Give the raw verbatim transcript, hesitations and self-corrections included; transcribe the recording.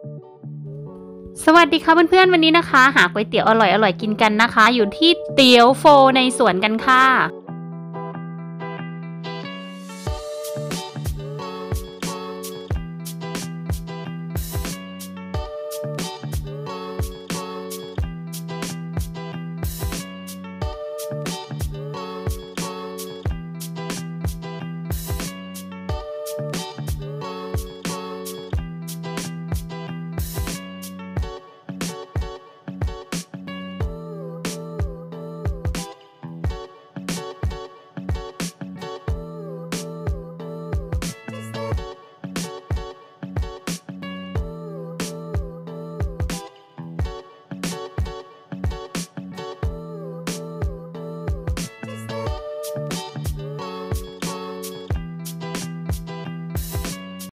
สวัสดีค่ะเพื่อนๆวันนี้นะคะหาก๋วยเตี๋ยวอร่อยๆกินกันนะคะอยู่ที่เตี๋ยวโฟในสวนกันค่ะ